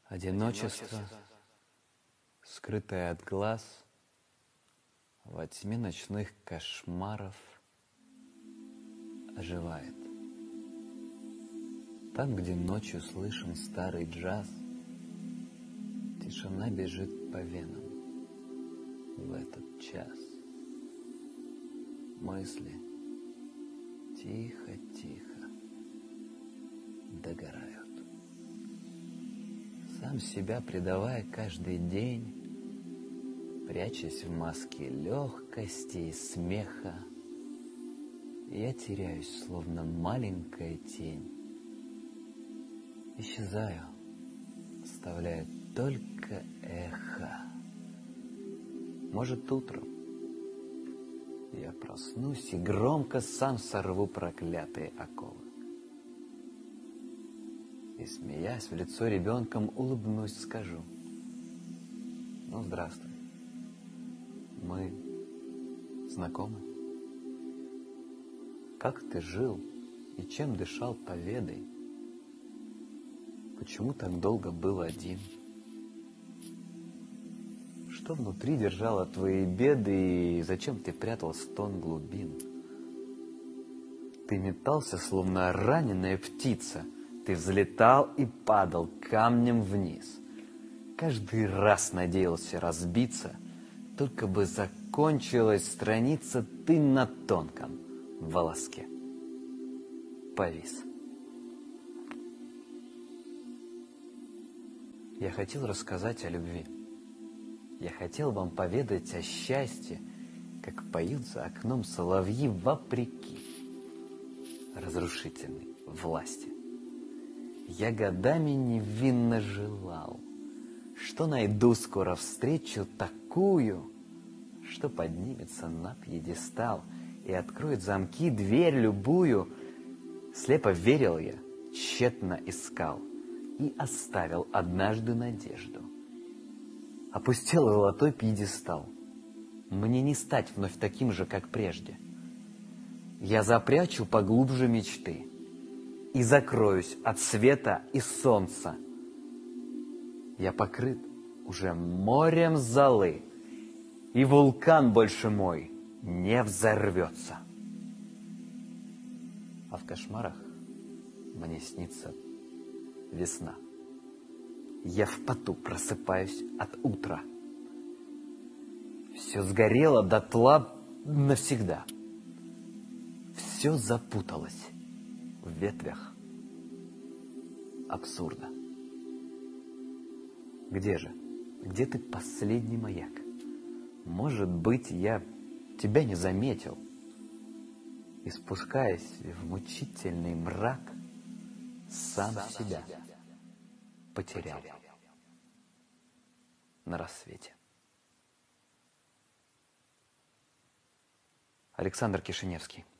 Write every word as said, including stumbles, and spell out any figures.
Одиночество, скрытое от глаз, во тьме ночных кошмаров оживает. Там, где ночью слышен старый джаз, тишина бежит по венам в этот час. Мысли тихо-тихо догорают. Сам себя предавая каждый день, прячась в маске легкости и смеха, я теряюсь, словно маленькая тень. Исчезаю, оставляя только эхо. Может, утром я проснусь и громко сам сорву проклятые оковы. И, смеясь в лицо ребенком, улыбнусь, скажу: ну, здравствуй, мы знакомы? Как ты жил и чем дышал, поведай. Почему так долго был один? Что внутри держало твои беды, и зачем ты прятал стон глубин? Ты метался, словно раненая птица, ты взлетал и падал камнем вниз. Каждый раз надеялся разбиться, только бы закончилась страница, ты на тонком волоске повис. Я хотел рассказать о любви. Я хотел вам поведать о счастье, как поют за окном соловьи вопреки разрушительной власти. Я годами невинно желал, что найду скоро встречу такую, что поднимется на пьедестал и откроет замки, дверь любую. Слепо верил я, тщетно искал и оставил однажды надежду. Опустил золотой пьедестал. Мне не стать вновь таким же, как прежде. Я запрячу поглубже мечты и закроюсь от света и солнца. Я покрыт уже морем золы, и вулкан больше мой не взорвется. А в кошмарах мне снится весна. Я в поту просыпаюсь от утра. Все сгорело дотла навсегда. Все запуталось в ветвях абсурда. Где же? Где ты, последний маяк? Может быть, я тебя не заметил, и, спускаясь в мучительный мрак, сам себя потерял на рассвете. Александр Кишиневский.